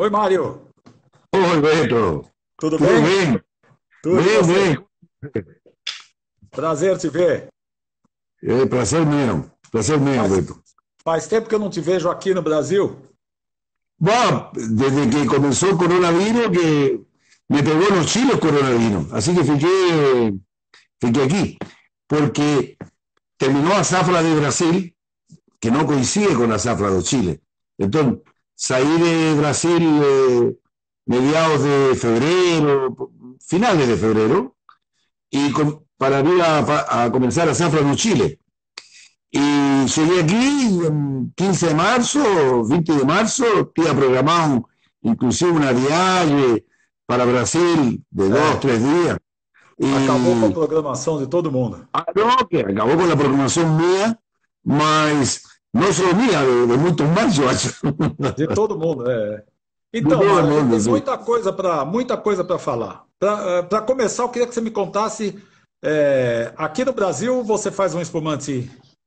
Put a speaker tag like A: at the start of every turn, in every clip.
A: Oi, Mário.
B: Oi, Beto.
A: Tudo
B: Tudo
A: bem?
B: bem?
A: Tudo e
B: Bem,
A: você?
B: bem.
A: Prazer te ver.
B: É prazer mesmo. Prazer mesmo,
A: Faz,
B: Beto.
A: faz tempo que eu não te vejo aqui no Brasil.
B: Bueno, desde que comenzó el coronavirus, que me pegó en los chiles el coronavirus. Así que fiqué aquí. Porque terminó la zafra de Brasil, que no coincide con la zafra de Chile. Entonces, salí de Brasil mediados de febrero, finales de febrero, para ir a comenzar la zafra de Chile. Y llegué aquí el 15 de marzo, 20 de marzo, tenía programado inclusive una viaje para Brasil de dos,
A: É,
B: tres días.
A: acabou com a
B: Y
A: programação de todo mundo.
B: no, que acabó con la programación mía, mas no solo mía, de muchos más, yo acho.
A: De todo mundo, é.
B: De
A: Então,
B: todo el
A: Mário, a gente
B: mundo,
A: tem
B: sí.
A: muita coisa para falar. Para começar, eu queria que você me contasse. Aqui no Brasil, você faz um espumante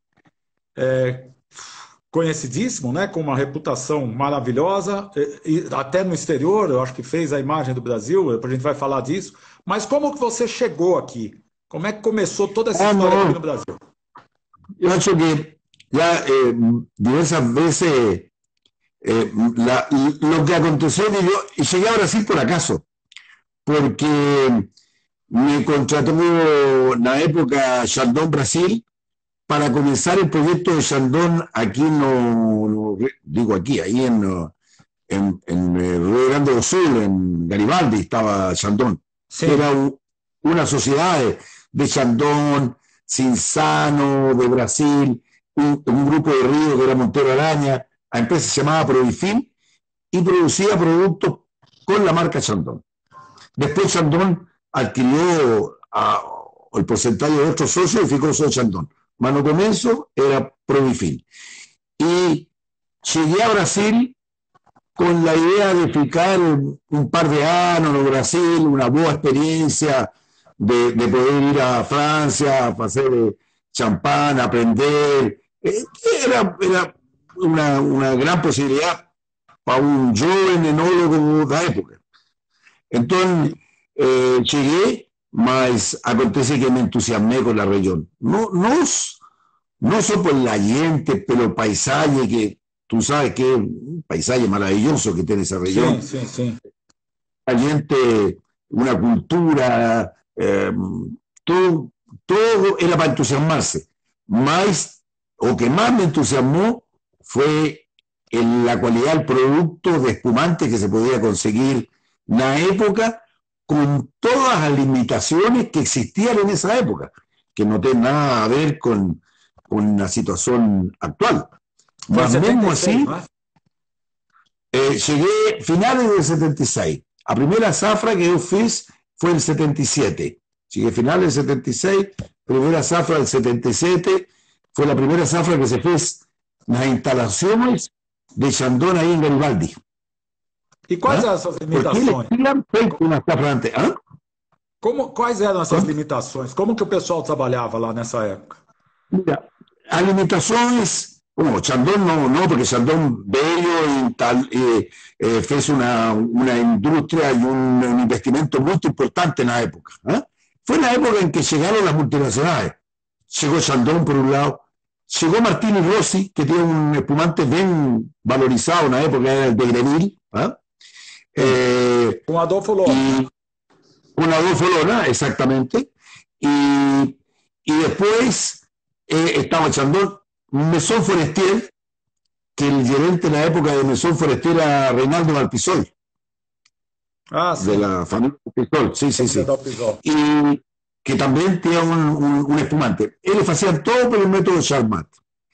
A: conhecidíssimo, né, com uma reputação maravilhosa, e até no exterior, eu acho que fez a imagem do Brasil, a gente vai falar disso. Mas como que você chegou aqui? Como é que começou toda essa
B: Ah,
A: história aqui no
B: no,
A: Brasil?
B: yo acho que ya diversas veces lo que aconteció que yo llegué a Brasil por acaso, porque me contrató en la época Chandon Brasil para comenzar el proyecto de Chandon aquí, digo aquí, ahí en Río Grande do Sul, en Garibaldi estaba Chandon, que era
A: Sim.
B: una sociedad de Chandon, Cinzano, de Brasil, un grupo de Río que era Montero Araña, la empresa se llamaba Prodifin y producía productos con la marca Chandon. Después Chandon adquirió el porcentaje de otros socios y ficó solo Chandon. Mano comienzo era Prodifin. Y llegué a Brasil con la idea de ficar un par de años en Brasil, una buena experiencia de poder ir a Francia, a hacer champán, aprender. Era una gran posibilidad para un joven enólogo de la época. Entonces,
A: E,
B: llegué, mas acontece que me entusiasmé con la región. No solo por la gente, pero el paisaje, que tú sabes que es un paisaje maravilloso que tiene esa
A: sim,
B: región.
A: sim, sim.
B: La gente, una cultura, todo, todo era para entusiasmarse. Más, o que más me entusiasmó fue la calidad del producto de espumante que se podía conseguir en la época, con todas las limitaciones que existían en esa época, que no tienen nada a ver con la situación actual.
A: Foi em
B: Más
A: setenta
B: mismo
A: e seis,
B: así,
A: não é?
B: llegué finales del 76. La primera zafra que yo fiz fue en el 77. Llegué finales del 76, primera zafra del 77. Fue la primera zafra que se fez en las instalaciones de Chandon ahí en Garibaldi.
A: E quais eram
B: ¿Ah?
A: as suas
B: Porque eles
A: limitações?
B: tinham feito uma zafra antes. ¿Ah?
A: Quais eram essas
B: ¿Cómo?
A: limitações? Como que o pessoal trabalhava lá nessa época?
B: Mira, a limitaciones, bueno, Chandon no, porque Chandon bello y tal, fez una industria y un investimento muy importante en la época. ¿Eh? Fue la época en que llegaron las multinacionales. Llegó Chandon por un lado, llegó Martini Rossi, que tiene un espumante bien valorizado en la época, era el de Greville, ¿eh?
A: Sim,
B: Eh,
A: com Adolfo Lona.
B: y una Lona, exactamente, y, y después estaba Chandon, Mesón Forestier, que el gerente en la época de Mesón Forestier era Reinaldo Valpisol,
A: Ah,
B: de
A: sim,
B: la familia Valpisol, sí, sí,
A: família
B: sí.
A: da Pisol.
B: Y que también tenía un espumante. Ellos hacían todo por el método Charmat.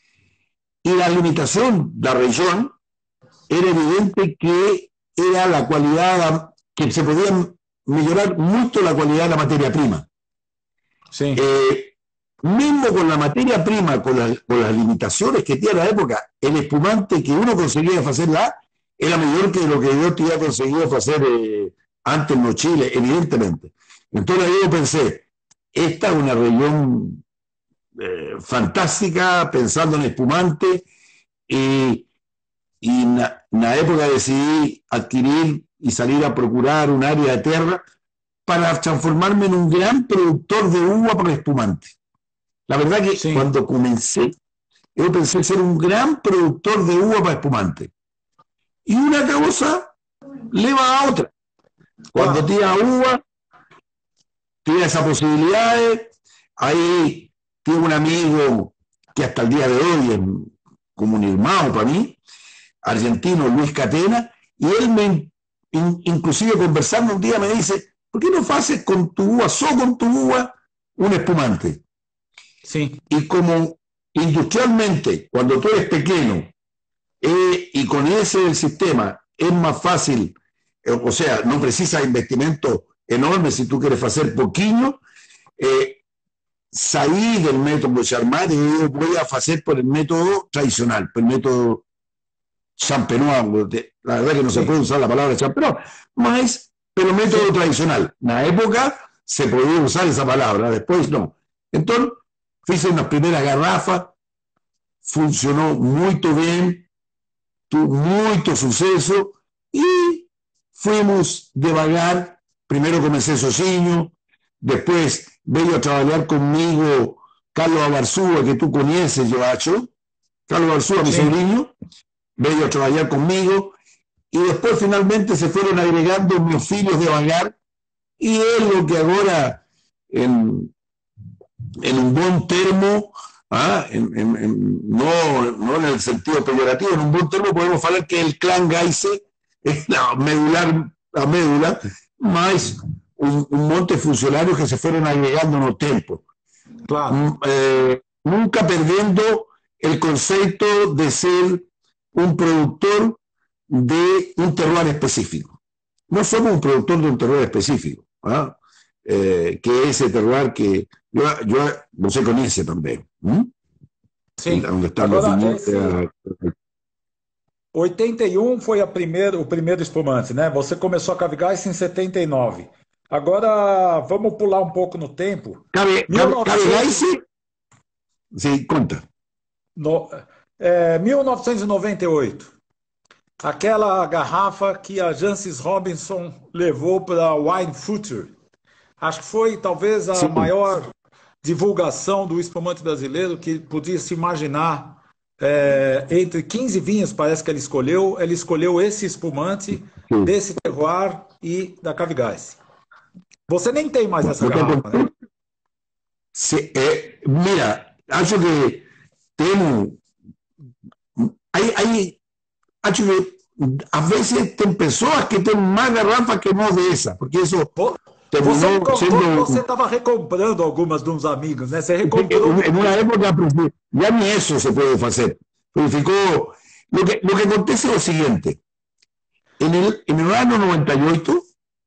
B: Y la limitación de la región era evidente que era la calidad, que se podía mejorar mucho la calidad de la materia prima.
A: Sim.
B: Eh, Mismo con la materia prima, con las limitaciones que tiene la época, el espumante que uno conseguía hacerla era mejor que lo que yo tenía conseguido hacer antes en Chile, evidentemente. Entonces yo pensé, esta es una región fantástica, pensando en espumante, y y na época decidí adquirir y salir a procurar un área de tierra para transformarme en un gran productor de uva para espumante. La verdad que
A: Sim.
B: cuando comencé, yo pensé ser un gran productor de uva para espumante. Y una cosa le va a otra. Cuando
A: Claro.
B: tienes uva, tienes esas posibilidades. Ahí tengo un amigo que hasta el día de hoy es como un hermano para mí, argentino, Luis Catena, y él inclusive conversando un día me dice, ¿por qué no haces con tu uva, solo con tu uva, un espumante?
A: Sim.
B: Y como industrialmente, cuando tú eres pequeño, y con ese sistema es más fácil, o sea, no precisa investimento enorme si tú quieres hacer poquillo, salir del método Charmat y yo voy a hacer por el método tradicional, por el método champenois. La verdad que no se
A: Sim.
B: puede usar la palabra champenois, más, pero método
A: Sim.
B: tradicional. En la época se podía usar esa palabra, después no. Entonces, hice una primera garrafa, funcionó muy bien, tuvo mucho suceso y fuimos devagar. Primero comencé sozinho, después veio a trabajar conmigo Carlos Abarzúa, que tú conoces, Joacho. Carlos Abarzúa, mi
A: Sim.
B: sobrino, veio a trabajar conmigo y después finalmente se fueron agregando mis filhos devagar y es lo que ahora en un buen termo, no en el sentido peyorativo, en un buen termo podemos hablar que el clan Gaise es la médula, más un monte de funcionarios que se fueron agregando en el tiempo.
A: Claro.
B: Nunca perdiendo el concepto de ser un productor de un terroir específico. No somos un productor de un terroir específico, que es ese terroir que yo no sé conoce también,
A: Sim.
B: donde están los
A: Agora,
B: viñedos.
A: esse 81 foi o primeiro espumante, né? Você começou a Cavigás em 79. Agora, vamos pular um pouco no tempo.
B: Cabe
A: 1900,
B: Gaise, sí, conta.
A: no, 1998. Aquela garrafa que a Jancis Robinson levou para Wine Future. Acho que foi talvez a
B: Sí,
A: maior divulgação do espumante brasileiro que podia se imaginar. Entre 15 vinhos, parece que ele escolheu esse espumante
B: sí.
A: desse terroir e da Cavigás. Você nem tem mais
B: Bueno,
A: essa garrafa, né?
B: sí, mira, acho que tenemos, hay acho que a veces tem pessoas que tienen más garrafas que no de esa, porque eso
A: Você me
B: terminó
A: contou que você
B: siendo
A: estava recomprando algumas de uns amigos, né? Você recomprou
B: en una
A: depois.
B: época, ya ni eso se puede hacer. Purificó. Lo que acontece es lo siguiente. En el año 98,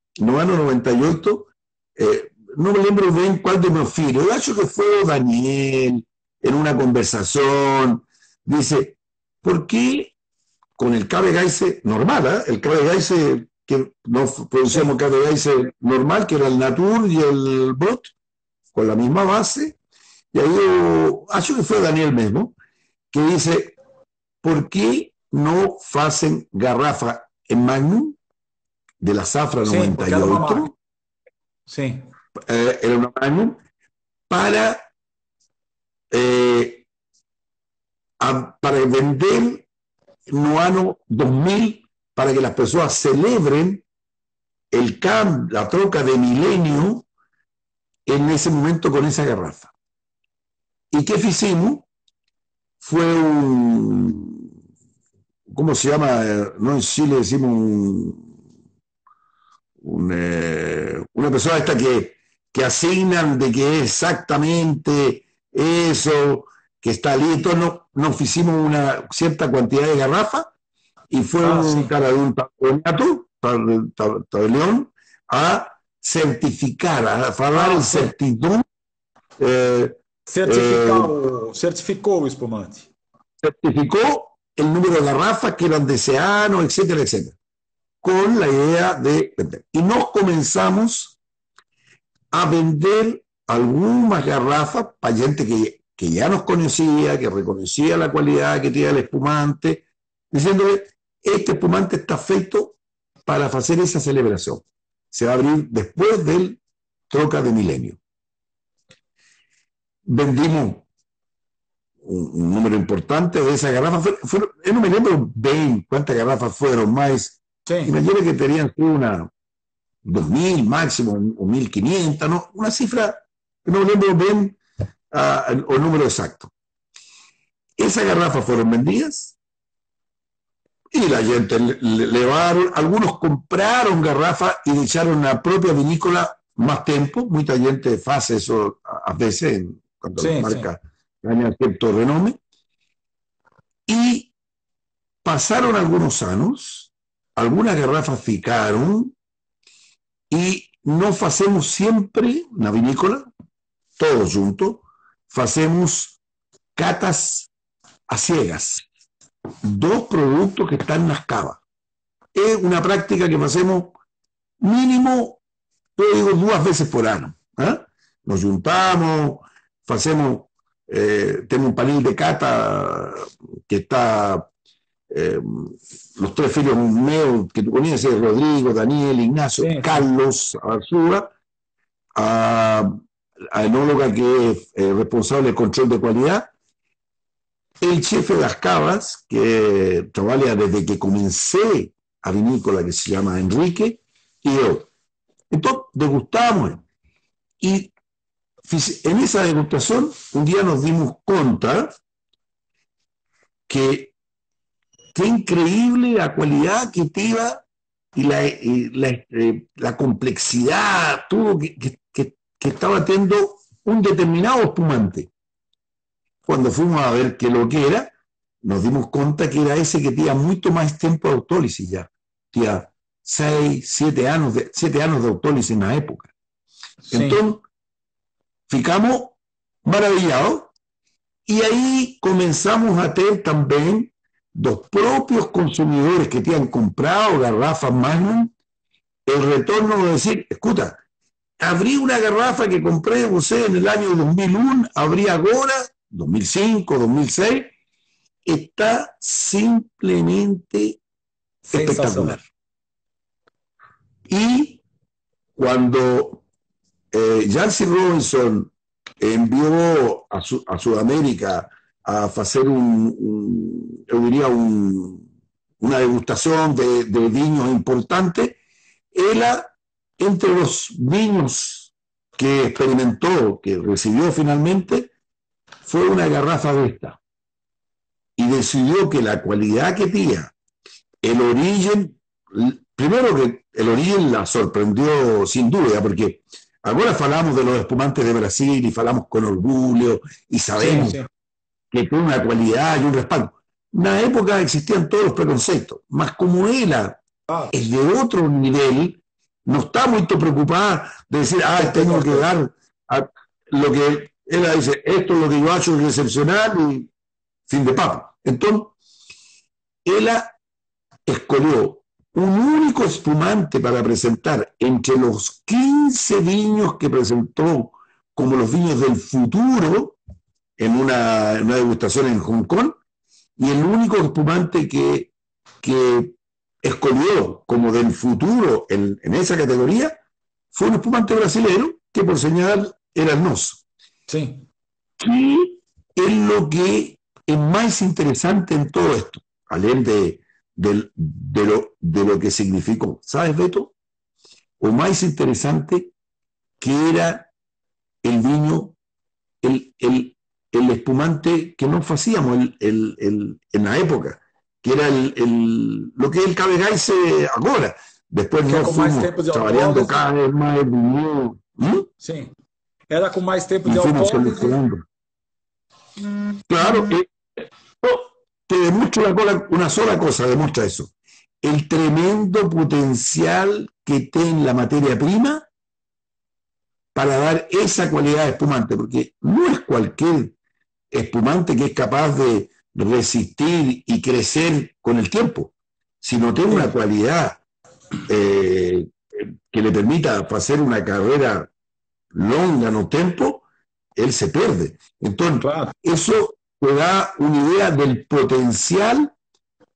B: no me lembro bien cuál de mis filhos, yo acho que fue Daniel, en una conversación, dice, ¿por qué con el Cabe Gaise normal, el Cabe Gaise que no producíamos
A: Sim,
B: Cabe Gaise normal, que era el Natur y el Brot, con la misma base, y ahí acho que fue Daniel mismo, que dice, ¿por qué no hacen garrafa en Magnum de la Zafra
A: sim, porque era uma máquina.
B: 98?
A: Sim,
B: Era una Magnum, para, eh, para vender no año 2000, para que las personas celebren la troca de milenio en ese momento con esa garrafa. ¿Y qué hicimos? Fue ¿cómo se llama? No, en Chile decimos una persona esta que asignan de que es exactamente eso, que está listo. Nos hicimos una cierta cantidad de garrafas y fue
A: ah,
B: un
A: sim.
B: cara de un tabelión a certificar, a falar
A: Ah,
B: en
A: sim.
B: certidumbre, eh,
A: Certificou o espumante.
B: certificó el número de garrafas que eran deseanos, etcétera, etcétera, con la idea de vender. Y nos comenzamos a vender algunas garrafas para gente que ya nos conocía, que reconocía la cualidad que tenía el espumante, diciéndole, este espumante está feito para hacer esa celebración. Se va a abrir después del troca de milenio. Vendimos un número importante de esas garrafas. No me lembro bien cuántas garrafas fueron, más.
A: Sí.
B: Imagino que tenían una 2.000 máximo, o 1.500, ¿no? Una cifra que no me lembro bien el número exacto. Esas garrafas fueron vendidas y la gente levaron, algunos compraron garrafas y echaron la propia vinícola más tiempo. Mucha gente hace eso a veces cuando las marcas ganan cierto renombre. Y pasaron algunos años, algunas garrafas ficaron y nos hacemos siempre en la vinícola, todos juntos, hacemos catas a ciegas. 2 productos que están en las cavas. Es una práctica que hacemos mínimo, yo digo, 2 veces por año. Nos juntamos, hacemos, tenemos un panel de cata que está los 3 filhos míos que tú conoces, Rodrigo, Daniel, Ignacio, Carlos Arzúa, a enóloga que es responsable del control de calidad, el jefe de las cavas, que trabaja desde que comencé a vinícola, que se llama Enrique, y yo. Entonces, degustamos. Y en esa degustación, un día nos dimos cuenta que qué increíble la cualidad que tenía y la complejidad, todo que estaba teniendo un determinado espumante. Cuando fuimos a ver qué lo que era, nos dimos cuenta que era ese que tenía mucho más tiempo de autólisis ya. Tenía 6, 7 años de autólisis en la época. Sí. Entonces, ficamos maravillados y ahí comenzamos a tener también los propios consumidores que te han comprado garrafas Magnum, el retorno de decir, escucha, abrí una garrafa que compré, usted en el año 2001, abrí ahora, 2005, 2006, está simplemente espectacular. Y cuando Jancy Robinson envió a Sudamérica a hacer yo diría una degustación de vinos importantes, entre los vinos que experimentó, que recibió finalmente, fue una garrafa de esta. Y decidió que la cualidad que tenía, el origen, primero que el origen la sorprendió sin duda, porque ahora hablamos de los espumantes de Brasil y hablamos con orgullo y sabemos que tiene una cualidad y un respaldo. En una época existían todos los preconceptos, más como ella es de otro nivel, no está muy preocupada de decir, tengo que dar lo que ella dice, esto es lo que yo he hecho es excepcional y fin de papo. Entonces, ella escogió un único espumante para presentar entre los 15 vinos que presentó como los vinos del futuro en una degustación en Hong Kong, y el único espumante que escogió como del futuro en esa categoría fue un espumante brasilero que por señal era el Nos.
A: Sí.
B: ¿Qué es lo que es más interesante en todo esto? Além de lo que significó. ¿Sabes, Beto? O más interesante que era el vino, el espumante que nos hacíamos en la época, que era lo que es el Cabernet ahora. Después nos fuimos trabajando cada vez más el vino.
A: Sí. Era con más tiempo de autólisis.
B: Claro, te demuestra una sola cosa, demuestra eso. El tremendo potencial que tiene la materia prima para dar esa cualidad de espumante, porque no es cualquier espumante que es capaz de resistir y crecer con el tiempo, sino tiene una cualidad que le permita hacer una carrera longa en el tiempo, él se pierde. Entonces, eso te da una idea del potencial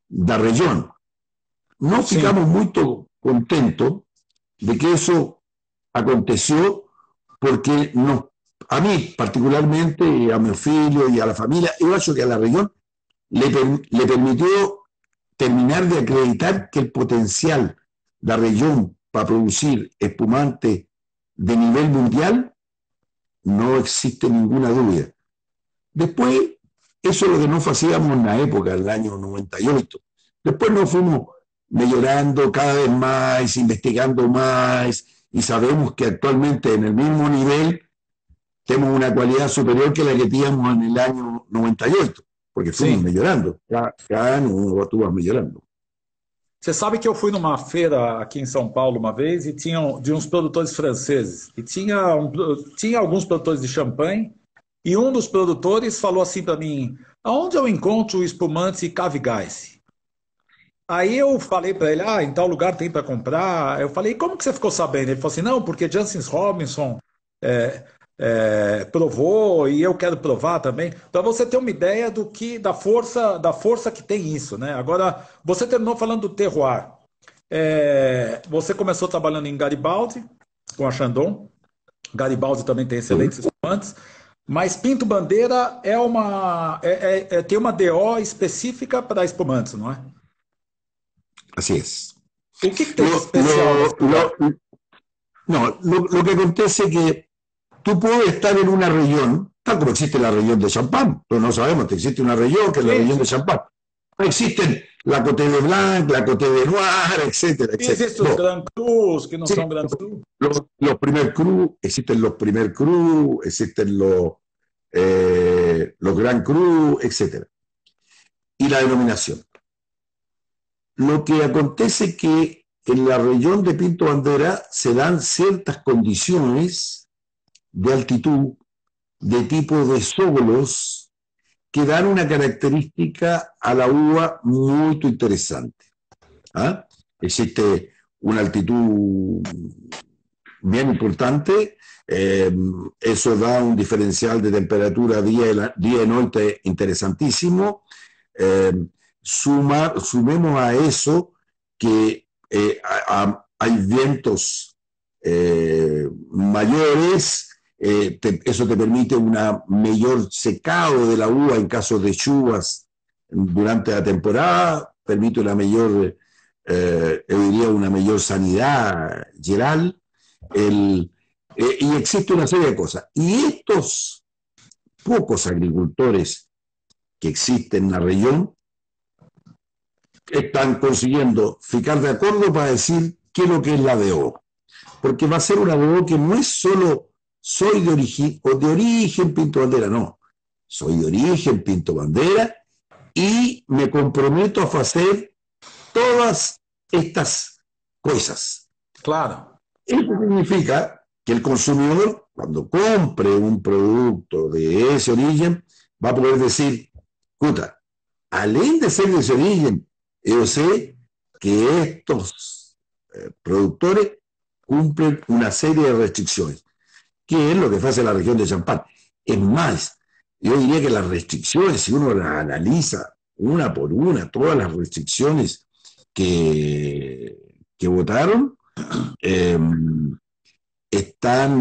B: da región. No
A: Sim.
B: ficamos muito contentos de que eso aconteció porque a mí particularmente, a mi filho y a la familia, yo creo que a la región le permitió terminar de acreditar que el potencial de la región para producir espumante de nivel mundial no existe ninguna duda. Después, eso es lo que no hacíamos en la época, del año 98. Después nos fuimos mejorando cada vez más, investigando más, y sabemos que actualmente en el mismo nivel tenemos una calidad superior que la que teníamos en el año 98, porque fuimos
A: Sim.
B: mejorando. Cada año tú vas mejorando.
A: Você sabe que eu fui numa feira aqui em São Paulo uma vez e tinha de uns produtores franceses. E tinha alguns produtores de champanhe. E um dos produtores falou assim para mim: aonde eu encontro o espumante Cave Gás? Aí eu falei para ele: em tal lugar tem para comprar. Eu falei: como que você ficou sabendo? Ele falou assim: não, porque Jancis Robinson é, provou e eu quero provar também. Para você ter uma ideia da força que tem isso, né? Agora, você terminou falando do terroir. Você começou trabalhando em Garibaldi com a Chandon. Garibaldi também tem excelentes espumantes. Mas Pinto Bandeira tem uma DO específica para espumantes, não é?
B: Así es.
A: O que tem de especial nesse lugar?
B: Lo que acontece es que tú puedes estar en una región, tal como existe la región de Champagne, pero no sabemos que existe una región que es la región de Champagne. Existen la Côte de Blanc, la Côte de Noir, etcétera,
A: E
B: etcétera.
A: existem os Grand Crus, que não
B: Sí,
A: são Grand Cru.
B: los primer cru, existen los primer cru, existen los gran cru, etcétera. Y la denominación. Lo que acontece es que en la región de Pinto Bandera se dan ciertas condiciones de altitud, de tipo de sóbolos, que dan una característica a la uva muy interesante. ¿Ah? Existe una altitud bien importante, eso da un diferencial de temperatura día y noche interesantísimo. Sumemos a eso que hay vientos mayores, eso te permite un mayor secado de la uva en caso de lluvias durante la temporada, permite una mayor, yo diría, una mayor sanidad general, y existe una serie de cosas. Y estos pocos agricultores que existen en la región están consiguiendo ficar de acuerdo para decir qué es lo que es la DO. Porque va a ser una DO que no es solo soy de origen Pinto Bandera, no. Soy de origen Pinto Bandera y me comprometo a hacer todas estas cosas.
A: Claro.
B: Eso significa que el consumidor, cuando compre un producto de ese origen, va a poder decir, escuta, além de ser de ese origen, yo sé que estos productores cumplen una serie de restricciones, que es lo que hace la región de Champagne. Es más, yo diría que las restricciones, si uno las analiza una por una, todas las restricciones que votaron, están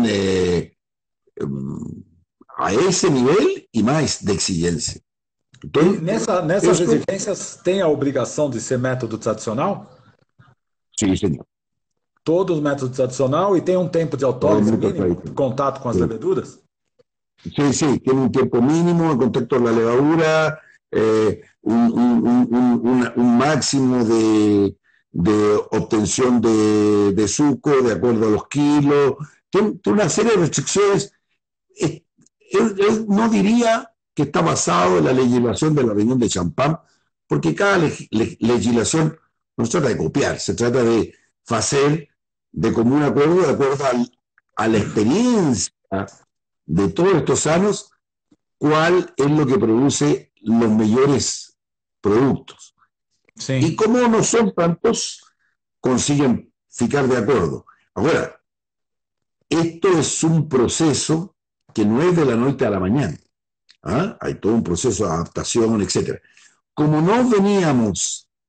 B: a ese nivel y más de exigencia.
A: E nessas exigências tem a obrigação de ser método tradicional?
B: Sí, señor.
A: Todos os métodos tradicional e tem um tempo de autólise mínimo de contato com as leveduras?
B: Sí, sí, tiene un tiempo mínimo de contacto con la levadura, un máximo de obtención de suco de acuerdo a los kilos, tiene una serie de restricciones. Yo no diría que está basado en la legislación de la región de Champagne, porque cada legislación no se trata de copiar, se trata de hacer de común acuerdo, de acuerdo a la experiencia de todos estos años, cuál es lo que produce los mejores productos.
A: Sí.
B: Y como no son tantos, consiguen ficar de acuerdo. Ahora, esto es un proceso que no es de la noche a la mañana. ¿Ah? Hay todo un proceso de adaptación, etc. Como no veníamos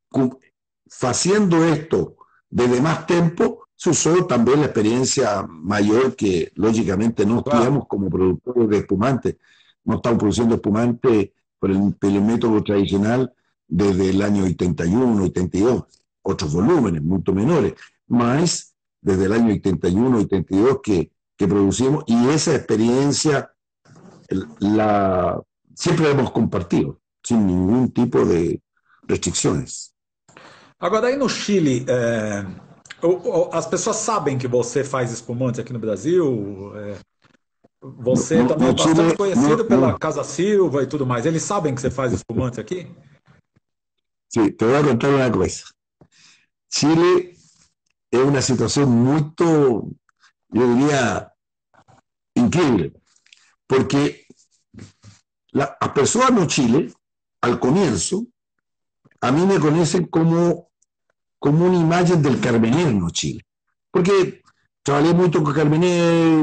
B: haciendo esto desde más tiempo, se usó también la experiencia mayor que lógicamente no
A: Claro.
B: teníamos como productores de espumante. No estamos produciendo espumante por el método tradicional desde el año 81, 82, otros volúmenes mucho menores, más desde el año 81, 82 que producimos, y esa experiencia la, siempre la hemos compartido, sin ningún tipo de restricciones.
A: Agora, aí no Chile, as pessoas sabem que você faz espumante aqui no Brasil?
B: No,
A: Você
B: no,
A: também é
B: no
A: bastante
B: Chile,
A: conhecido pela Casa Silva e tudo mais. Eles sabem que você faz espumante aqui?
B: sí, te voy a contar una cosa. Chile es una situación muy, yo diría, increíble, porque las personas no Chile, al comienzo, a mí me conocen como una imagen del Carmener no Chile, porque trabajé mucho con Carmener,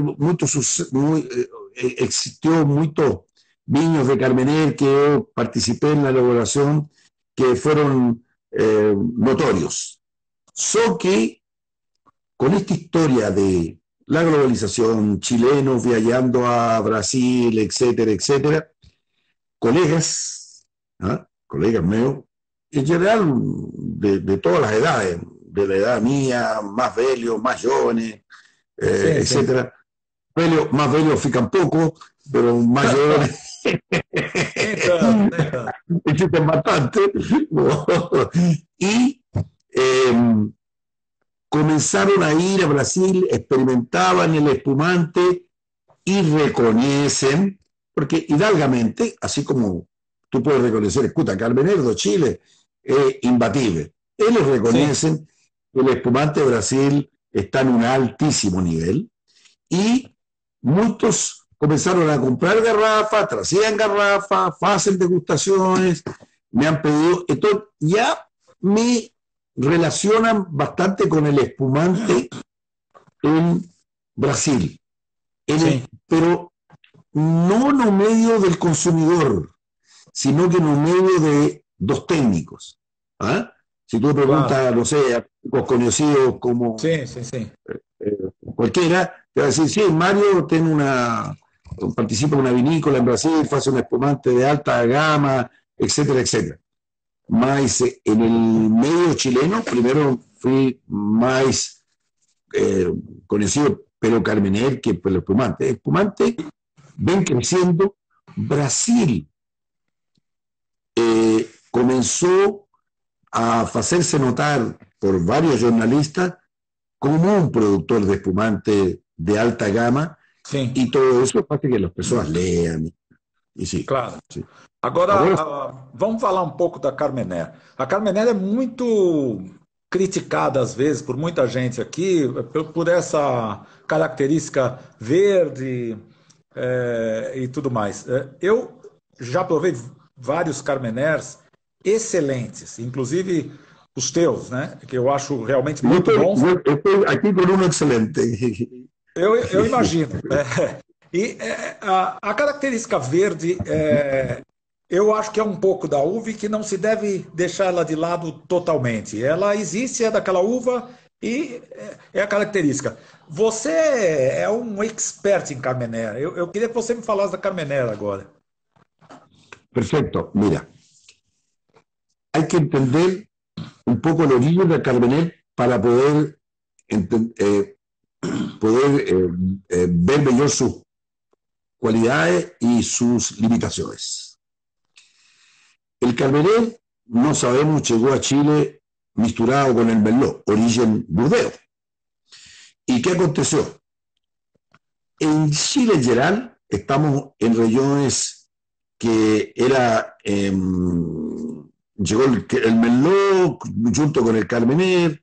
B: existió muchos viños de Carmener que yo participé en la elaboración que fueron notorios. So que con esta historia de la globalización, chilenos viajando a Brasil, etcétera, etcétera, colegas, ¿ah? Colegas míos, en general de todas las edades, de la edad mía, más velhos, más jóvenes,
A: Sim, sim.
B: etcétera. Más velhos fican pocos, pero más jóvenes
A: Nem tanto, nem tanto.
B: existen bastante. Y eh, comenzaron a ir a Brasil, experimentaban el espumante y reconocen, porque hidalgamente, así como tú puedes reconocer, escuta, Carmenerdo, Chile, es imbatible. Ellos
A: Sim.
B: reconocen que el espumante de Brasil está en un altísimo nivel y muchos comenzaron a comprar garrafas, tracían garrafas, hacen degustaciones, me han pedido, entonces ya me relacionan bastante con el espumante en Brasil,
A: Sim.
B: pero no en el medio del consumidor, sino que en el medio de dos técnicos. ¿Ah? Si tú me
A: Claro.
B: preguntas, no sé, a los conocidos como
A: Sim, sim, sim.
B: eh, cualquiera, te va a decir, sí, Mario tiene participa en una vinícola en Brasil, hace un espumante de alta gama, etcétera, etcétera. Más en el medio chileno, primero fui más conocido pero Carmener que por el espumante. El espumante ven creciendo. Brasil comenzó a hacerse notar por varios jornalistas como un productor de espumante de alta gama,
A: Sim,
B: y todo eso hace que las personas lean. Y sí,
A: claro.
B: sí.
A: Agora,
B: Ahora,
A: vamos falar um pouco da Carmener. A Carmener é muito criticada, às vezes, por muita gente aqui, por essa característica verde e tudo mais. Eu já provei vários Carmeners excelentes, inclusive os teus, né? Que eu acho realmente muito bons.
B: yo estoy aquí con uno excelente.
A: Eu imagino. A característica verde, eu acho que é um pouco da uva e que não se deve deixar ela de lado totalmente. Ela existe, é daquela uva e é a característica. Você é um expert em Carmener. Eu queria que você me falasse da Carmener agora.
B: Perfecto. Mira, hay que entender un poco el origen del Carmener para poder ver mejor sus cualidades y sus limitaciones. El Carmener, no sabemos, llegó a Chile misturado con el Merlot, origen Burdeos. ¿Y qué aconteció? En Chile en general estamos en regiones que llegó el Merlot junto con el Carmener,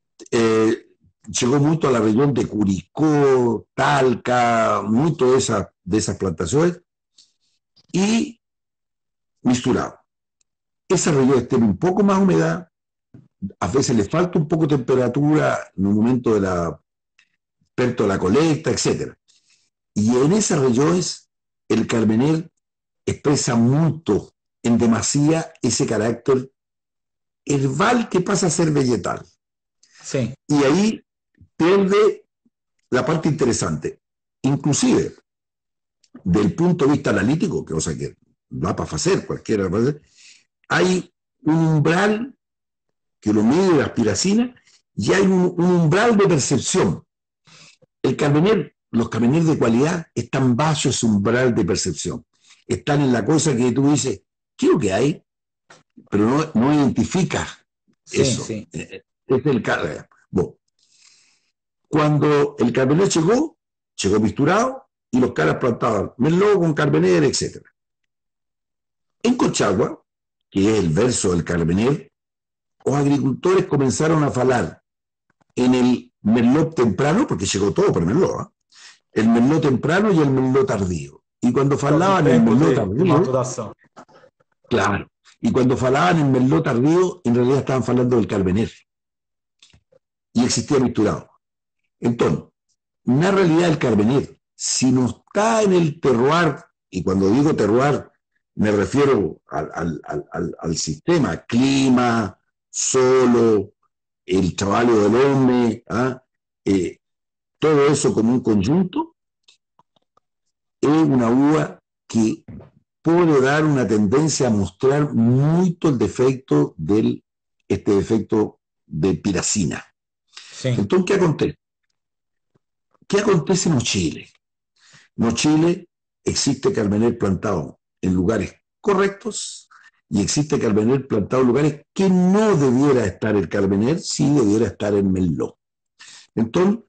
B: llegó mucho a la región de Curicó, Talca, mucho de esas plantaciones, y misturado. Esa región tiene un poco más humedad, a veces le falta un poco de temperatura en un momento de la colecta, etc. Y en esas regiones el Carmener expresa mucho, en demasía, ese carácter herbal que pasa a ser vegetal.
A: Sí.
B: Y ahí pierde la parte interesante. Inclusive, del punto de vista analítico, que cosa que va para hacer, cualquiera va a hacer, hay un umbral que lo mide la aspiracina y hay un umbral de percepción. El Carmener, los Carmener de cualidad están bajo ese umbral de percepción. Están en la cosa que tú dices, ¿qué es lo que hay? Pero no identificas eso.
A: Sí.
B: Es el Carmener. Bueno, cuando el Carmener llegó misturado y los caras plantaban Merlot con Carmener, etc. En Colchagua, que es el verso del Carmener, los agricultores comenzaron a falar en el Merlot temprano, porque llegó todo por Merlot, ¿eh? El Merlot temprano y el Merlot tardío. Y cuando falaban en Merlot tardío, claro, y cuando falaban en Merlot tardío, en realidad estaban falando del Carmener. Y existía misturado. Entonces, una realidad del Carmener, si no está en el terroir, y cuando digo terroir, me refiero al sistema, clima, solo, el trabajo del hombre, todo eso como un conjunto, es una uva que puede dar una tendencia a mostrar mucho el defecto este defecto de piracina.
A: Sí.
B: Entonces, ¿qué acontece? ¿Qué acontece en Chile? En Chile existe Carmener plantado en lugares correctos y existe Carmener plantado en lugares que no debiera estar el Carmener, sí debiera estar el Merlot. Entonces,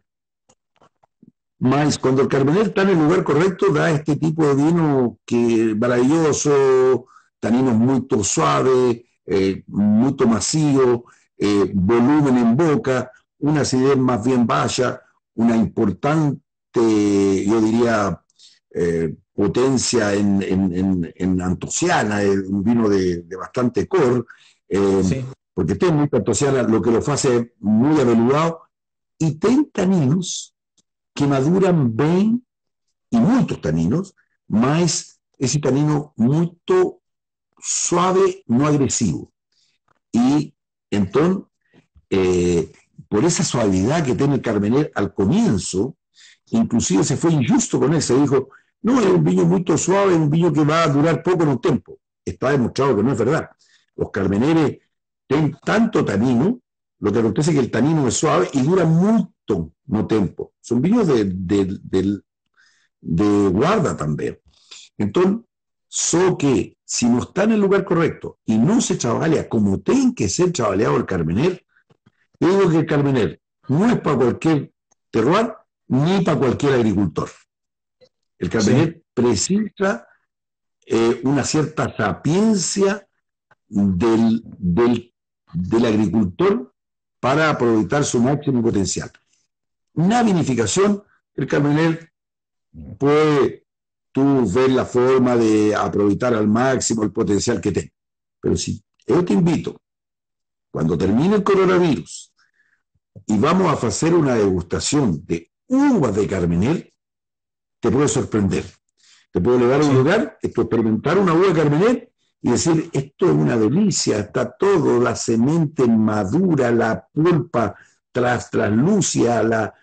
B: más cuando el Carmener está en el lugar correcto, da este tipo de vino que maravilloso, taninos muy suaves, muy macio, volumen en boca, una acidez más bien baja, una importante, yo diría, potencia en antociana, un vino de bastante core,
A: Sí.
B: porque tiene mucha antociana, lo que lo hace muy aveludado, y 30 taninos que maduran bien, y muchos taninos, más ese tanino muy suave, no agresivo. Y entonces, por esa suavidad que tiene el Carmener al comienzo, inclusive se fue injusto con él, se dijo, no, es un vino muy suave, es un vino que va a durar poco en un tiempo. Está demostrado que no es verdad. Los Carmeneres tienen tanto tanino, lo que acontece es que el tanino es suave y dura mucho no tiempo. Son vinos de guarda también. Entonces, solo que si no está en el lugar correcto y no se chavalea como tiene que ser chavaleado el Carmener, yo digo que el Carmener no es para cualquier terroir ni para cualquier agricultor. El Carmener precisa una cierta sapiencia del agricultor para aprovechar su máximo potencial. Una vinificación, el Carmener puede tú ver la forma de aprovechar al máximo el potencial que tiene. Pero si yo te invito, cuando termine el coronavirus y vamos a hacer una degustación de uvas de Carmener, te puede sorprender. Te puedo llevar a un lugar, experimentar una uva de Carmener y decir, esto es una delicia, está todo, la semente madura, la pulpa traslúcida,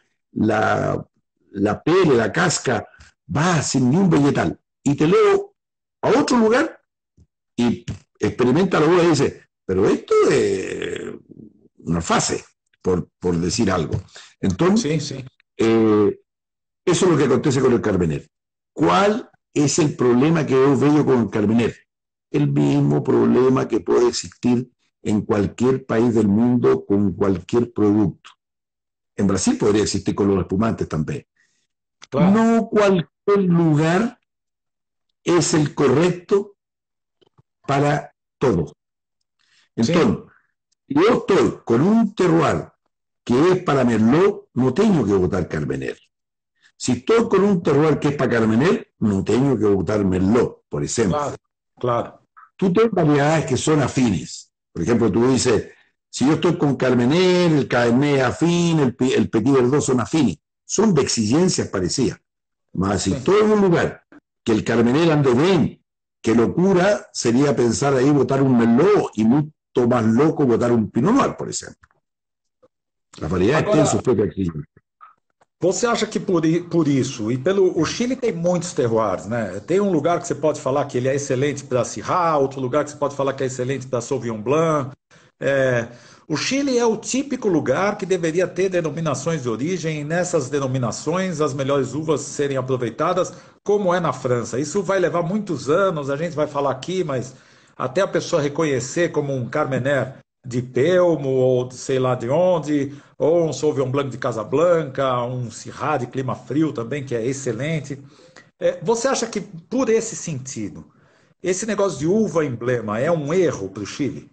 B: la pele, la casca, va sin ni un vegetal. Y te leo a otro lugar y experimenta la uva y dice, pero esto es una fase, por decir algo. Entonces, eso es lo que acontece con el Carmener. ¿Cuál es el problema que yo veo con el Carmener? El mismo problema que puede existir en cualquier país del mundo con cualquier producto. En Brasil podría existir con los espumantes también. Claro. No cualquier lugar es el correcto para todo. Entonces, si yo estoy con un terroir que es para Merlot, no tengo que votar Carmener. Si estoy con un terroir que es para Carmener, no tengo que votar Merlot, por ejemplo.
A: Claro.
B: Tú tienes variedades que son afines. Por ejemplo, tú dices, si yo estoy con Carmener, el Cabernet afín, el Petit Verdot son afines. Son de exigencias parecidas. Mas si estoy en un lugar que el Carmener ande bien, que locura sería pensar ahí votar un Merlot y mucho cuanto más loco botar un Pinot Noir, por exemplo. As variedades têm suas próprias características.
A: Você acha que por isso, e pelo o Chile tem muitos terroirs, né? Tem um lugar que você pode falar que ele é excelente para Syrah, outro lugar que você pode falar que é excelente para Sauvignon Blanc. É, o Chile é o típico lugar que deveria ter denominações de origem, e nessas denominações as melhores uvas serem aproveitadas, como é na França. Isso vai levar muitos anos, a gente vai falar aqui, mas até a pessoa reconhecer como um Carmener de Pelmo, ou de sei lá de onde, ou um Sauvignon Blanc de Casablanca, um Syrah de clima frio também, que é excelente. É, você acha que, por esse sentido, esse negócio de uva emblema é um erro para o Chile?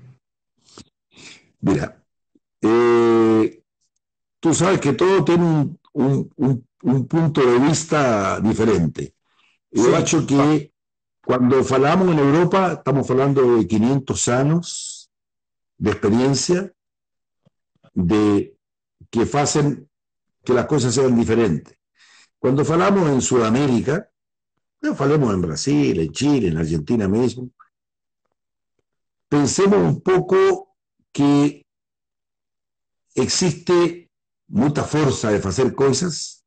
B: Mira, tú sabes que todo tiene un punto de vista diferente. Yo
A: Sim,
B: acho que cuando falamos en Europa, estamos hablando de 500 años de experiencia de que hacen que las cosas sean diferentes. Cuando falamos en Sudamérica, no falemos en Brasil, en Chile, en Argentina mismo, pensemos un poco que existe mucha fuerza de hacer cosas,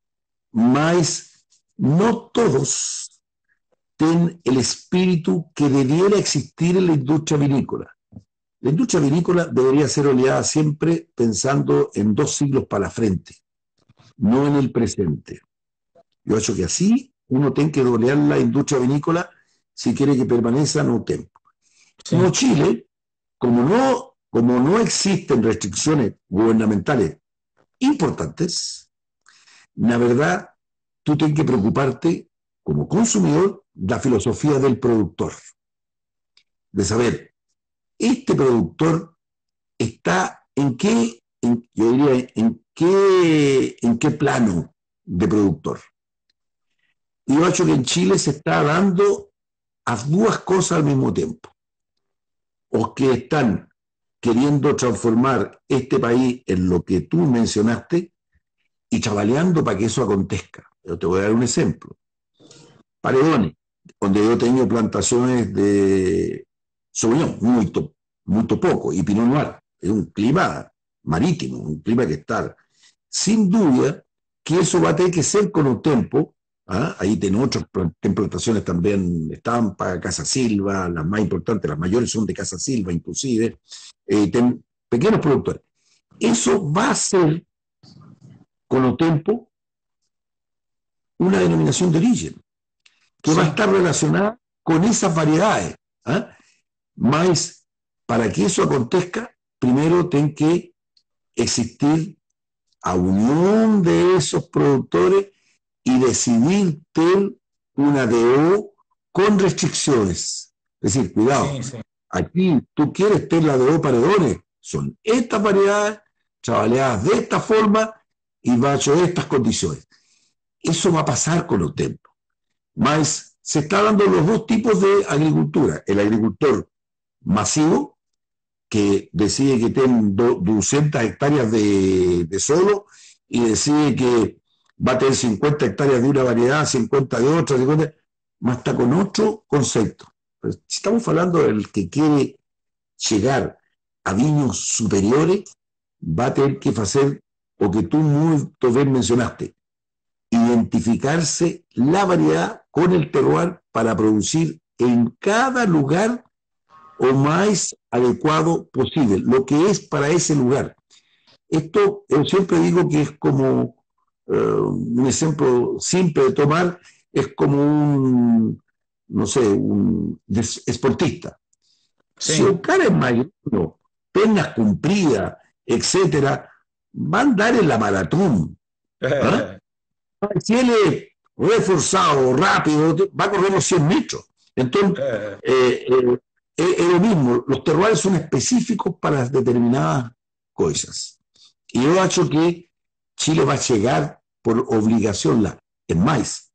B: mas no todos tienen el espíritu que debiera existir en la industria vinícola. La industria vinícola debería ser oleada siempre pensando en 2 siglos para frente, no en el presente. Yo creo que así uno tiene que olear la industria vinícola si quiere que permanezca en un tiempo.
A: sim.
B: No Chile, como no existen restricciones gubernamentales importantes, la verdad, tú tienes que preocuparte como consumidor de la filosofía del productor, de saber, este productor está yo diría, en qué plano de productor. Y yo creo que en Chile se está dando a 2 cosas al mismo tiempo. O que están queriendo transformar este país en lo que tú mencionaste y chavaleando para que eso acontezca. Yo te voy a dar un ejemplo. Paredones, donde yo tengo plantaciones de Sauvignon, muy poco, y Pinot Noir. Es un clima marítimo, un clima que está. Sin duda que eso va a tener que ser con el tiempo. Ahí tienen otras plantaciones también, Estampa, Casa Silva, las más importantes, las mayores son de Casa Silva inclusive, pequeños productores. Eso va a ser con el tiempo una denominación de origen que va a
A: Sim.
B: estar relacionada con esas variedades. Mas para que eso acontezca, primero tiene que existir a unión de esos productores y decidir tener una DO con restricciones. Es decir, cuidado,
A: Sim, sim.
B: aquí tú quieres tener la DO paredones, son estas variedades, trabajadas de esta forma y bajo estas condiciones. Eso va a pasar con el tiempo. Mas se está dando los 2 tipos de agricultura. El agricultor masivo, que decide que tiene 200 hectáreas de solo y decide que va a tener 50 hectáreas de una variedad, 50 de otra, 50, más está con otro concepto. Pero si estamos hablando del que quiere llegar a viños superiores, va a tener que hacer o que tú muy bien mencionaste, identificarse la variedad con el terroir para producir en cada lugar o más adecuado posible, lo que es para ese lugar. Esto yo siempre digo que es como un ejemplo simple de tomar, es como un, no sé, un esportista. Si
A: Sim.
B: un cara es mayor, no, penas cumplidas, etcétera, va a andar en la maratón. ¿Ah?
A: É,
B: Si él es reforzado, rápido, va a correr los 100 metros. Entonces,
A: é.
B: es lo mismo, los terroirs son específicos para determinadas cosas. Y yo creo que Chile va a llegar por obligación. Es más,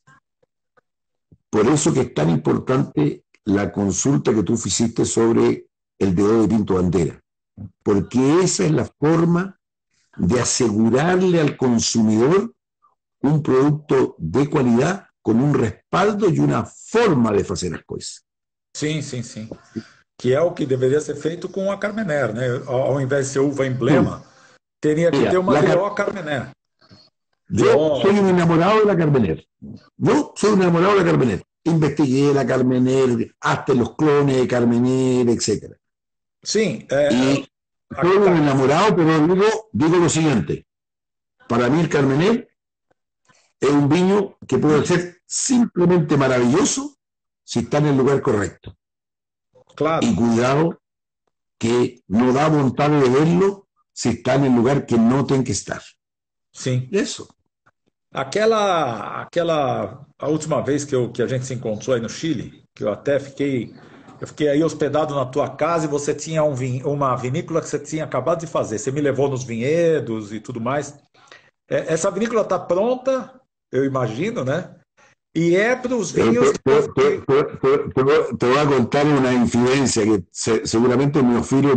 B: por eso que es tan importante la consulta que tú hiciste sobre el dedo de Pinto Bandera, porque esa es la forma de asegurarle al consumidor un producto de calidad con un respaldo y una forma de hacer las cosas.
A: Sim, sim, sim. que é o que deveria ser feito com a Carmener, né? Ao invés de ser uva
B: Sí.
A: emblema, teria que ter
B: Mira,
A: uma Villoa Carmener.
B: yo
A: Villoa,
B: soy un enamorado de la Carmener. Yo soy un enamorado de la Carmener. Investigué la Carmener, hasta los clones de Carmener, etcétera.
A: sim,
B: Y soy un enamorado, pero digo lo siguiente. Para mí el Carmener es un viño que puede ser simplemente maravilloso si está en el lugar correcto. Y
A: claro,
B: cuidado que no da voluntad de verlo si está en el lugar que no tiene que estar.
A: sim.
B: Eso.
A: A última vez que a gente se encontrou aí no Chile, que eu fiquei aí hospedado na tua casa e você tinha uma vinícola que você tinha acabado de fazer. Você me levou nos vinhedos e tudo mais. Essa vinícola está pronta, eu imagino, né? E é para os
B: Pero
A: vinhos
B: te voy a contar una infidencia que seguramente mis oficios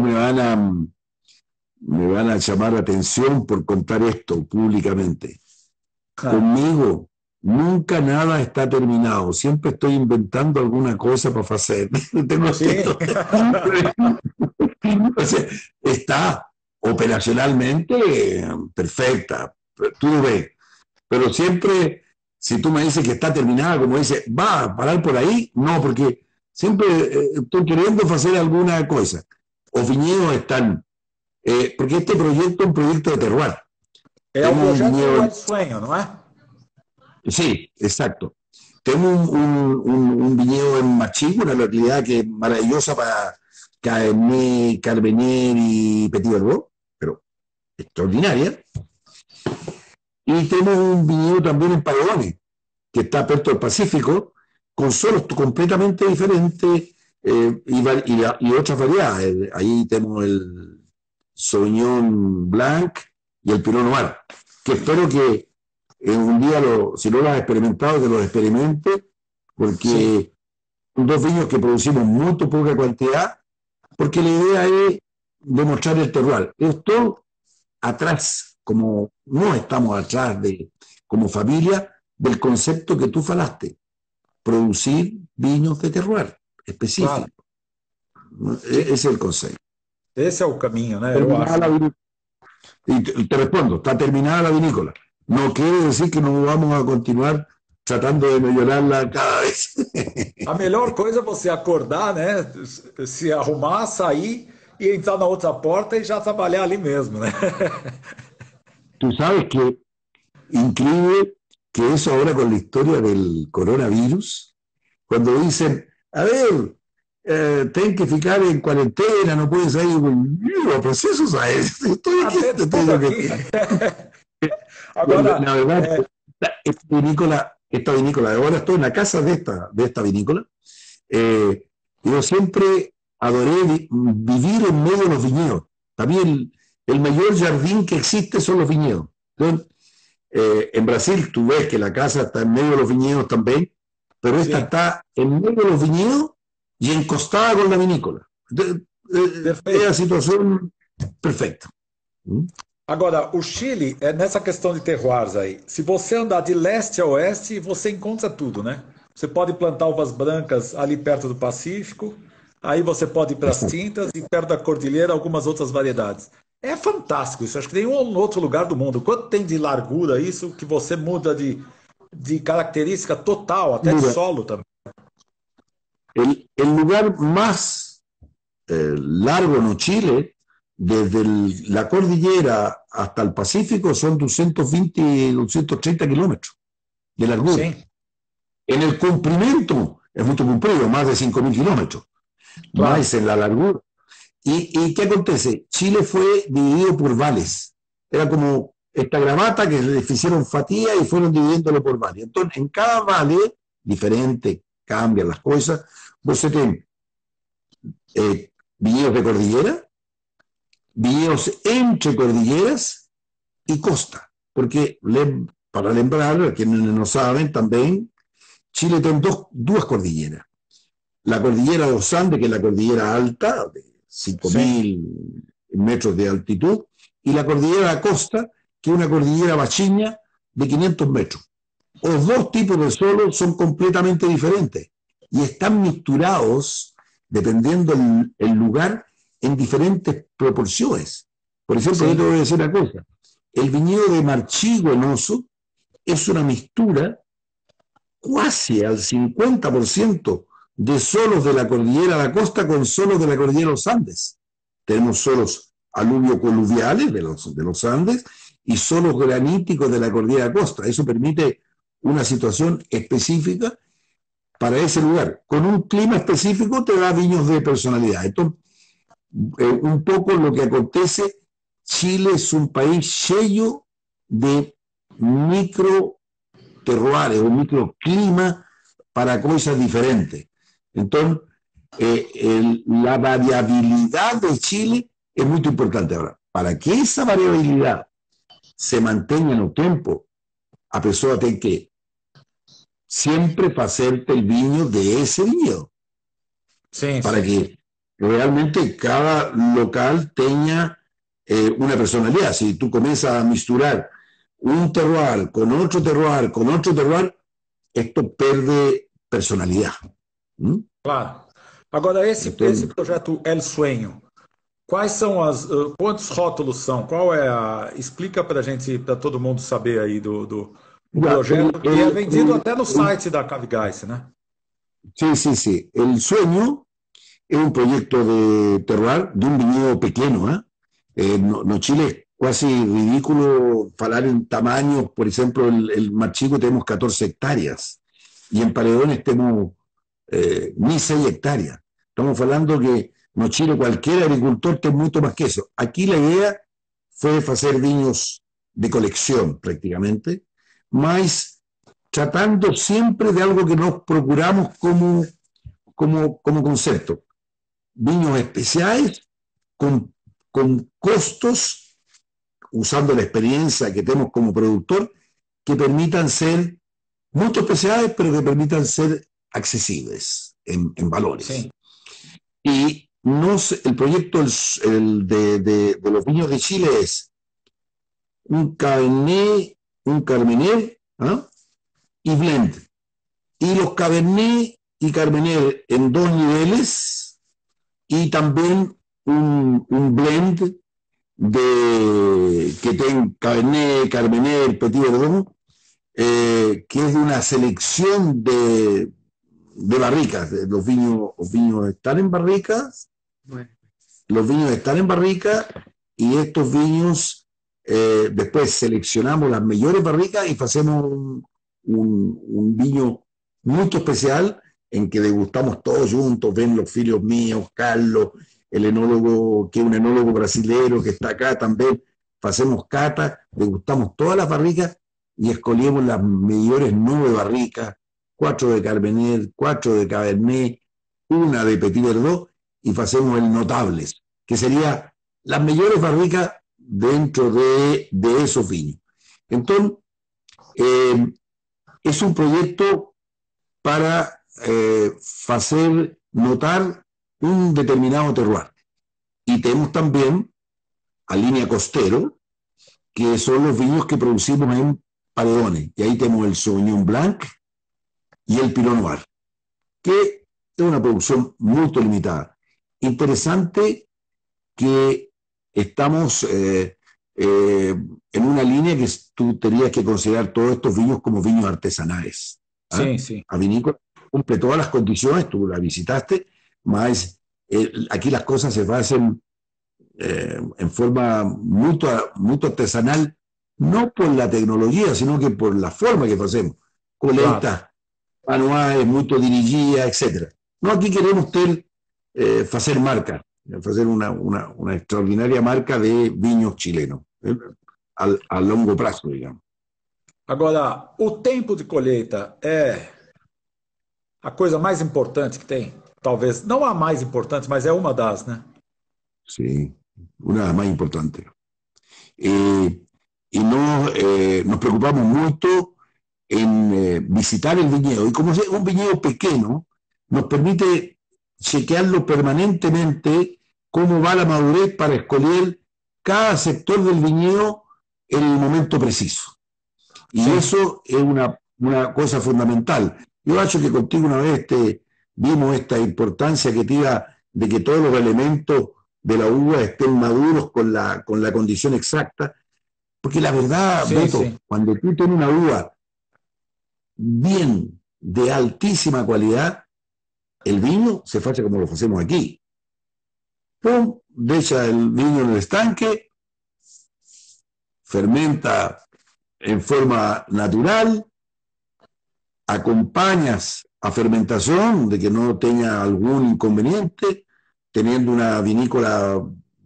B: me van a llamar la atención por contar esto públicamente. Conmigo nunca nada está terminado. Siempre estoy inventando alguna cosa para hacer. Tengo
A: sim,
B: o sea, está operacionalmente perfecta. Tú lo ves. Pero siempre, si tú me dices que está terminada, como dice, ¿va a parar por ahí? No, porque siempre estoy queriendo hacer alguna cosa. Os viñedos están, porque este proyecto es un proyecto de terroir.
A: é o
B: Tenemos un
A: projeto
B: viñedo,
A: El Sueño, não é?
B: sí, exacto. Tenemos un viñedo en Machico, una localidad que es maravillosa para Cabernet, Carmener y Petit Verdot, pero extraordinaria. Y tenemos un viñedo también en Patagonia, que está abierto al Pacífico, con suelos completamente diferentes y otras variedades. Ahí tenemos el Sauvignon Blanc y el Pinot Noir, que espero que un día, si no lo has experimentado, que los experimentes,
A: Sim,
B: porque son dos vinos que producimos muy poca cantidad, porque la idea es demostrar el terroir. Esto atrás, como no estamos atrás como familia, del concepto que tú falaste, producir vinos de terroir
A: claro.
B: específicos. Ese
A: E-
B: es el concepto.
A: Esse é o caminho, né? Eu
B: Terminada
A: acho.
B: la y te respondo, está terminada la vinícola. No quiere decir que no vamos a continuar tratando de mejorarla cada vez.
A: A melhor coisa é você acordar, né? Se arrumar, sair e entrar na outra porta e já trabalhar ali mesmo, né?
B: Tú sabes que increíble que eso ahora con la historia del coronavirus, cuando dicen, a ver, ten que ficar en cuarentena, no puedes salir, yo, pues eso, ¿sabes? Estoy aquí,
A: Até
B: te
A: tudo
B: digo
A: aqui.
B: que
A: Agora,
B: la verdad, esta vinícola, ahora estoy en la casa de esta vinícola. Yo siempre adoré vivir en medio de los viñedos. Para mí el mayor jardín que existe son los viñedos. Entonces, en Brasil tú ves que la casa está en medio de los viñedos también, pero esta
A: sim,
B: está en medio de los viñedos y encostada con la vinícola. Entonces, es la
A: perfeito.
B: situación perfecta. ¿Mm?
A: Agora, o Chile é nessa questão de terroirs aí. Se você andar de leste a oeste, você encontra tudo, né? Você pode plantar uvas brancas ali perto do Pacífico, aí você pode ir para as
B: Exacto.
A: tintas e perto da cordilheira algumas outras variedades. É fantástico isso. Acho que nenhum outro lugar do mundo. Quanto tem de largura isso que você muda de característica total, até de
B: Mira,
A: solo também.
B: el lugar más largo en Chile, desde la cordillera hasta el Pacífico, son 220, 230 kilómetros de largura.
A: Sim,
B: En el comprimento es mucho comprido, más de 5.000 kilómetros, más
A: claro.
B: en la largura. ¿Y qué acontece? Chile fue dividido por vales. Era como esta gravata que le hicieron fatiga y fueron dividiéndolo por vales. Entonces, en cada vale, diferente, cambian las cosas. Vos tenés viñedos de cordillera, viñedos entre cordilleras y costa. Porque, para lembrar, a quienes no saben también, Chile tiene dos cordilleras. La cordillera de los Andes, que es la cordillera alta, de
A: Sim,
B: 5.000 metros de altitud, y la cordillera de la costa, que es una cordillera bachiña de 500 metros. Los dos tipos de suelo son completamente diferentes y están mixturados dependiendo el lugar, en diferentes proporciones. Por ejemplo, yo te voy a decir una cosa. El viñedo de Marchigüe en Oso es una mixtura casi al 50% de solos de la cordillera de la costa con solos de la cordillera de los Andes. Tenemos solos aluvio-coluviales de los Andes y solos graníticos de la cordillera de la costa. Eso permite una situación específica para ese lugar. Con un clima específico te da viños de personalidad. Entonces, un poco lo que acontece, Chile es un país lleno de microterroires o microclimas para cosas diferentes. Entonces, la variabilidad de Chile es muy importante. Ahora, para que esa variabilidad se mantenga en el tiempo, a pesar de que siempre hacerte el viño de ese viñedo, para que realmente cada local tenga una personalidad. Si tú comienzas a misturar un terroir con otro terroir, con otro terroir, esto pierde personalidad.
A: Claro. Agora, esse projeto El Sueño, quais são quantos rótulos são? Qual é explica para gente, para todo mundo saber aí do projeto, que é vendido até no site da Cavigás, né?
B: Sí. El Sueño es un proyecto de terroir de un viñedo pequeño. No Chile es casi ridículo hablar en tamaño. Por ejemplo, el Marchigüe tenemos 14 hectáreas y en Paredones tenemos ni 6 hectáreas. Estamos hablando que no Chile cualquier agricultor tiene mucho más que eso. Aquí la idea fue hacer viños de colección prácticamente, mas tratando siempre de algo que nos procuramos como concepto. Viños especiales con costos, usando la experiencia que tenemos como productor, que permitan ser muy especiales, pero que permitan ser accesibles en valores.
A: Sí.
B: Y el proyecto de los viños de Chile es un Cabernet, un Carmener y blend. Y los Cabernet y Carmener en 2 niveles y también un blend que tenga Cabernet, Carmener, Petit Verdot, que es de una selección de barricas. Los viños están en barricas, y estos viños después seleccionamos las mejores barricas y hacemos un viño muy especial en que degustamos todos juntos. Ven los filhos míos, Carlos, el enólogo, que es un enólogo brasilero que está acá también, hacemos cata, degustamos todas las barricas y escogemos las mejores 9 barricas, 4 de Carmener, 4 de Cabernet, 1 de Petit Verdot, y hacemos el Notables, que sería las mejores barricas dentro de esos vinos. Entonces, es un proyecto para hacer notar un determinado terroir. Y tenemos también a línea costero, que son los vinos que producimos en Paredones. Y ahí tenemos el Sauvignon Blanc y el Pinot Noir, que es una producción muy limitada. Interesante que estamos en una línea que tú tenías que considerar todos estos vinos como vinos artesanales.
A: Sí.
B: A vinícola cumple todas las condiciones, tú la visitaste, más aquí las cosas se hacen en forma muy artesanal, no por la tecnología, sino que por la forma que hacemos. Coletas, manuales, muy dirigidas, etc. No, aquí queremos hacer marca, hacer una extraordinaria marca de vinos chilenos, a longo prazo, digamos.
A: Agora, o tempo de colheita é a coisa mais importante que tem? Talvez, não a mais importante, mas é uma das, né?
B: Sí, una de las más importantes. Y nos preocupamos mucho en visitar el viñedo. Y como es un viñedo pequeño, nos permite chequearlo permanentemente cómo va la madurez para escoger cada sector del viñedo en el momento preciso. Y eso es una cosa fundamental. Yo acho que contigo una vez vimos esta importancia que tira de que todos los elementos de la uva estén maduros con la condición exacta. Porque la verdad,
A: Sí,
B: Beto,
A: sí.
B: cuando tú tienes una uva bien, de altísima calidad, el vino se hace como lo hacemos aquí. Pum, deja el vino en el estanque, fermenta en forma natural, acompañas a fermentación de que no tenga algún inconveniente, teniendo una vinícola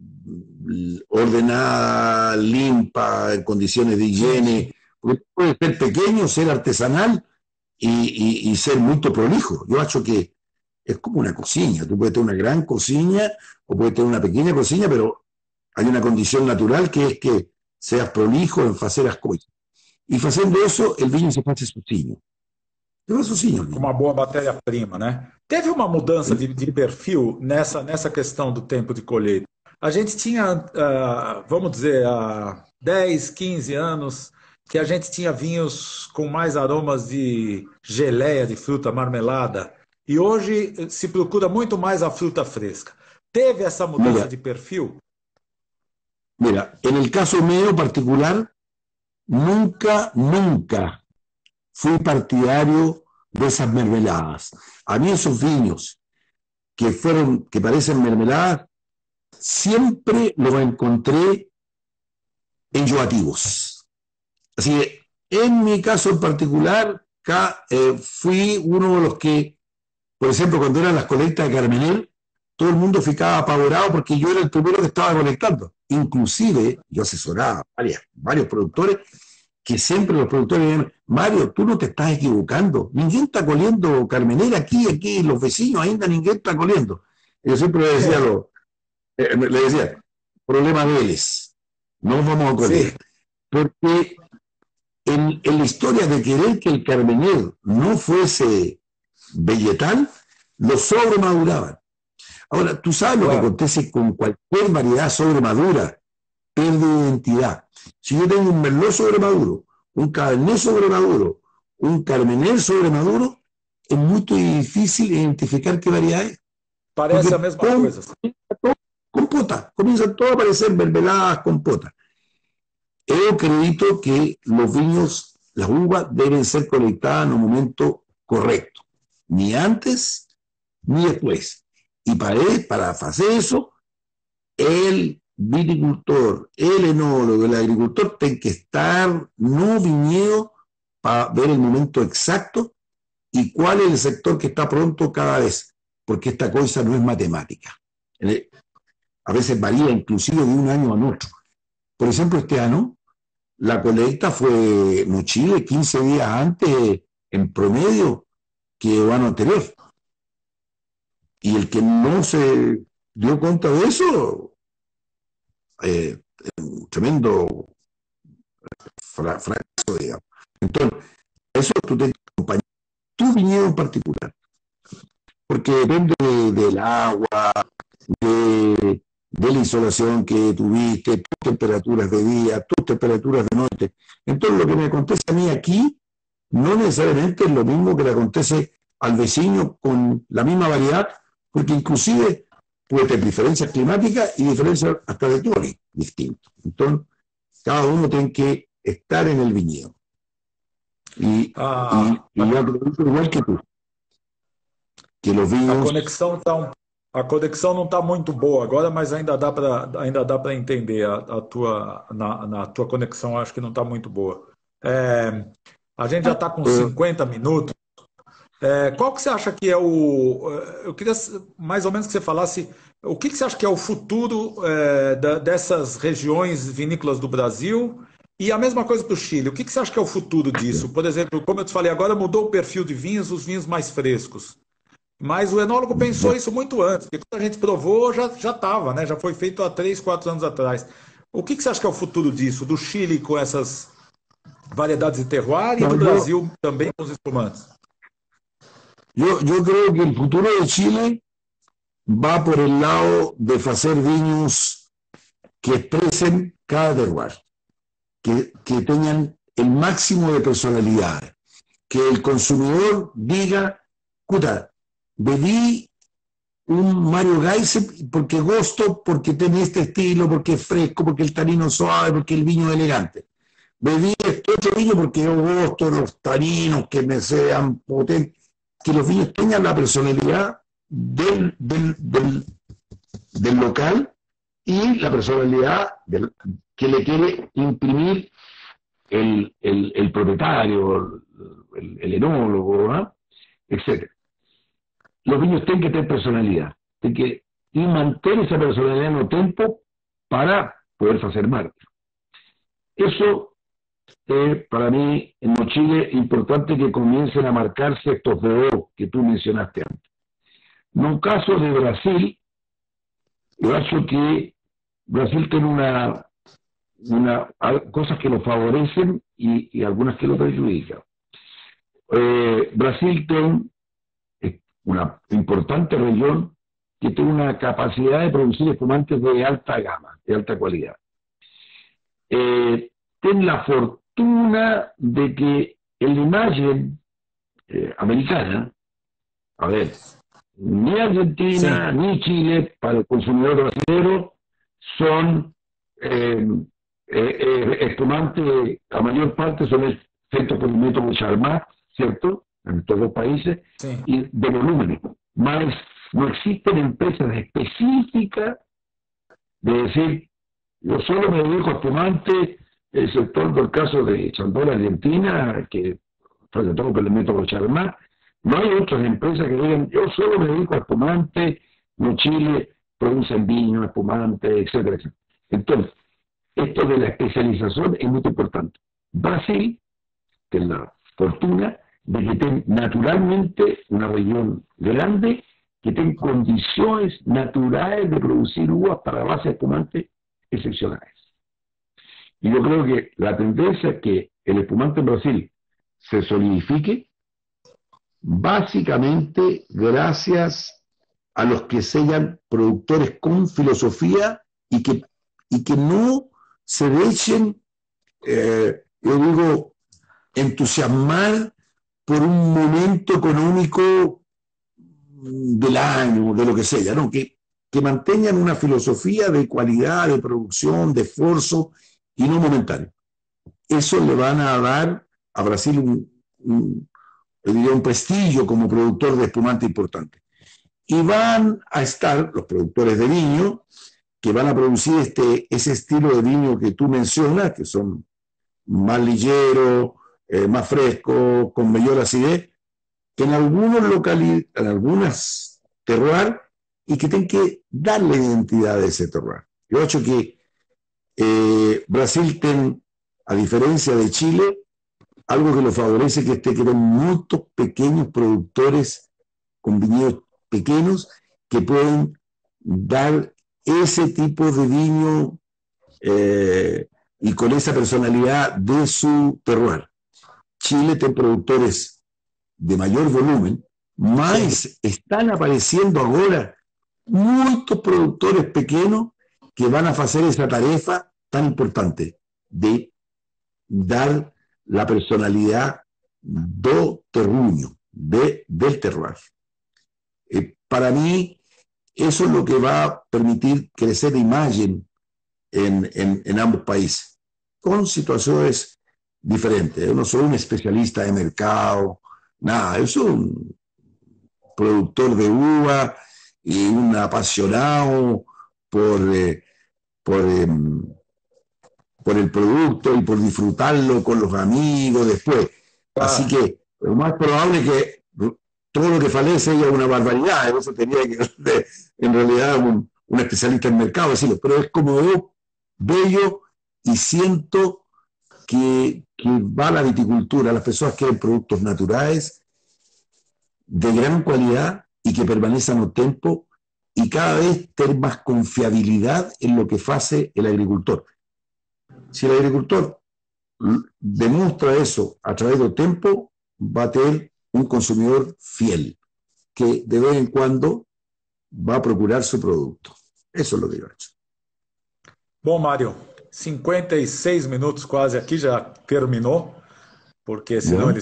B: ordenada, limpia, en condiciones de
A: Sí,
B: higiene,
A: sí.
B: porque puede ser pequeño, ser artesanal y ser muy prolijo. Yo acho que es como una cocina, tú puedes tener una gran cocina o puedes tener una pequeña cocina, pero hay una condición natural que es que seas prolijo en hacer las cosas. E fazendo isso, el vinho se faz sozinho. Se faz sozinho o
A: Com
B: vinho.
A: uma boa matéria-prima, né? Teve uma mudança de perfil nessa questão do tempo de colheita. A gente tinha, vamos dizer, há 10, 15 anos, que a gente tinha vinhos com mais aromas de geleia de fruta, marmelada, e hoje se procura muito mais a fruta fresca. Teve essa mudança
B: Mira,
A: de perfil?
B: mira, en el caso mío particular, nunca fui partidario de esas mermeladas. A mí esos vinos que parecen mermeladas, siempre los encontré enjoativos. Así que, en mi caso en particular, fui uno de los que, por ejemplo, cuando eran las colectas de Carmenel, todo el mundo ficaba apavorado porque yo era el primero que estaba colectando. Inclusive, yo asesoraba a varios productores que siempre los productores decían, Mario, tú no te estás equivocando, ninguén está coliendo Carmenel aquí, los vecinos ainda ninguén está coliendo. Yo siempre le decía, problema de ellos, no vamos a
A: Sí,
B: coler. Porque en la historia de querer que el Carmenel no fuese vegetal, lo sobremaduraban. Ahora, tú sabes lo que
A: claro.
B: acontece con cualquier variedad sobremadura, pierde identidad. Si yo tengo un merlot sobremaduro, un cabernet sobremaduro, un carmener sobremaduro, es muy difícil identificar qué variedad es.
A: Parece a
B: Porque
A: mesma coisa.
B: comienzan todo a aparecer mermeladas, compotas. Yo acredito que los vinos, las uvas, deben ser colectadas en un momento correcto, ni antes ni después. Y para hacer eso, el viticultor, el enólogo, el agricultor tienen que estar no viñedo para ver el momento exacto y cuál es el sector que está pronto cada vez, porque esta cosa no es matemática. A veces varía inclusive de un año a otro. Por ejemplo, este año la colecta fue en Chile 15 días antes en promedio que el año anterior. Y el que no se dio cuenta de eso, un tremendo fracaso, digamos. Entonces, eso tú tienes que acompañar tu viñedo en particular, porque depende del agua, de la insolación que tuviste, tus temperaturas de día, tus temperaturas de noche. Entonces, lo que me acontece a mí aquí no necesariamente es lo mismo que le acontece al vecino con la misma variedad, porque inclusive puede tener diferencias climáticas y diferencias hasta de clori distintos. Entonces, cada uno tiene que estar en el viñedo.
A: Ah,
B: Y yo acredito igual que tú, que los
A: a
B: vinos.
A: conexão tá a conexão não está muito boa agora, mas ainda dá para entender a tua na tua conexão, acho que não está muito boa. É, a gente já está com
B: eh,
A: 50 minutos. Qual que você acha que é eu queria mais ou menos que você falasse o que você acha que é o futuro dessas regiões vinícolas do Brasil e a mesma coisa para o Chile. O que você acha que é o futuro disso? Por exemplo, como eu te falei, agora mudou o perfil de vinhos, os vinhos mais frescos. Mas o enólogo pensou isso muito antes, porque quando a gente provou já estava, né? Já foi feito há 3, 4 anos atrás. O que você acha que é o futuro disso? Do Chile com essas variedades de terroir e
B: no,
A: do Brasil também com os espumantes?
B: yo creo que el futuro de Chile va por el lado de hacer vinos que expresen cada terroir, que tengan el máximo de personalidad, que el consumidor diga, puta, Bebí un Mario Geise porque gusto, porque tiene este estilo, porque es fresco, porque el tanino suave, porque el vino es elegante. Bebí este otro vino porque yo gusto los taninos que me sean potentes, que los vinos tengan la personalidad del local y la personalidad que le quiere imprimir el propietario, el enólogo, ¿no? Etc. Los vinos tienen que tener personalidad, y mantener esa personalidad en el tiempo para poder hacer marca. Eso es para mí en Chile importante que comiencen a marcarse estos DO que tú mencionaste antes. En un caso de Brasil, yo creo que Brasil tiene cosas que lo favorecen y algunas que lo perjudican. Brasil tiene una importante región que tiene una capacidad de producir espumantes de alta gama, de alta calidad. Tiene la fortuna de que la imagen americana, a ver, ni Argentina
A: Sí.
B: ni Chile para el consumidor brasileño son espumantes, la mayor parte son hechos por el método Charmat, ¿cierto? En todos los países,
A: Sí.
B: y de volúmenes. Más no existen empresas específicas de decir, yo solo me dedico a espumante, exceptuando el caso de Chantal Argentina, que sobre todo con el método Charmat. No hay otras empresas que digan, yo solo me dedico a espumante, no Chile, producen vino, espumante, etcétera, etcétera. Entonces, esto de la especialización es muy importante. Brasil tiene la fortuna de que tiene naturalmente una región grande que tiene condiciones naturales de producir uvas para base de espumante excepcionales. Y yo creo que la tendencia es que el espumante en Brasil se solidifique básicamente gracias a los que sellan productores con filosofía y que no se dejen, yo digo, entusiasmar por un momento económico del año, de lo que sea, ¿no? Que mantengan una filosofía de cualidad, de producción, de esfuerzo y no momentáneo. Eso le van a dar a Brasil un prestigio como productor de espumante importante. Y van a estar los productores de vino que van a producir ese estilo de vino que tú mencionas, que son más ligeros, más frescos, con mayor acidez, que en algunos localidades, en algunas terroir, y que tienen que darle identidad a ese terroir. Yo creo que Brasil tiene, a diferencia de Chile, algo que lo favorece, que que tienen muchos pequeños productores con viñedos pequeños que pueden dar ese tipo de vino y con esa personalidad de su terroir. Chile tiene productores de mayor volumen,
A: Sí.
B: mas están apareciendo ahora muchos productores pequeños que van a hacer esa tarea tan importante de dar la personalidad do terruño, del terroir. Para mí, eso es lo que va a permitir crecer la imagen en ambos países, con situaciones diferentes. Yo no soy un especialista de mercado, nada, yo soy un productor de uva y un apasionado por, por, eh, por el producto y por disfrutarlo con los amigos después. Así
A: Claro.
B: que lo más probable es que todo lo que fallece es una barbaridad, eso tenía que ser en realidad un especialista en mercado decirlo, pero es como yo bello y siento que va la viticultura, las personas quieren productos naturales de gran calidad y que permanezcan el tiempo y cada vez tener más confiabilidad en lo que hace el agricultor. Si el agricultor demuestra eso a través del tiempo, va a tener un consumidor fiel, que de vez en cuando va a procurar su producto. Eso es lo que yo he hecho.
A: Bom, Mário, 56 minutos quase aqui, já terminou, porque senão
B: ¿Ya?
A: eles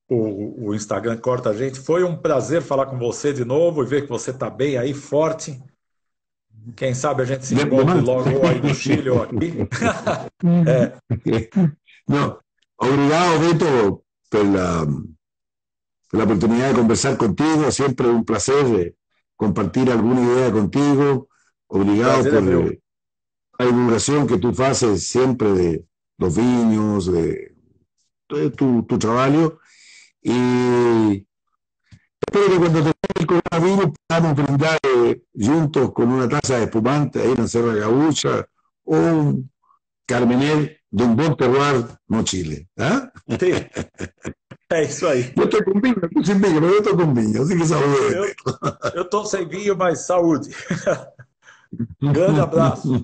A: o Instagram corta a gente. Foi um prazer falar com você de novo e ver que você está bem aí, forte. Quem sabe a gente se encontre logo ou aí no Chile ou aqui. É,
B: No, obrigado, Beto, por la oportunidad de conversar contigo. Siempre un placer compartir alguna idea contigo. Obrigado
A: prazer é
B: por
A: meu.
B: la divulgación que tú haces siempre de los vinos, de tu trabajo. Y espero que cuando te el coronavirus podamos brindar juntos con una taza de espumante ahí en la Serra Gaúcha o un Carmener de un buen terroir no Chile. ¿Ah?
A: Sim, é isso aí.
B: Eu estou com vinho, eu estou sem vinho, mas eu estou com vinho, assim que saúde.
A: Eu estou sem vinho, mas saúde. Grande abraço.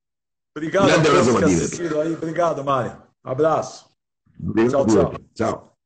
A: Obrigado a
B: Grande
A: todos
B: abraço
A: que
B: para ti, Beto.
A: assistiram aí. Obrigado, Mário. Abraço. Tchau,
B: Obrigado,
A: tchau.
B: Tchau.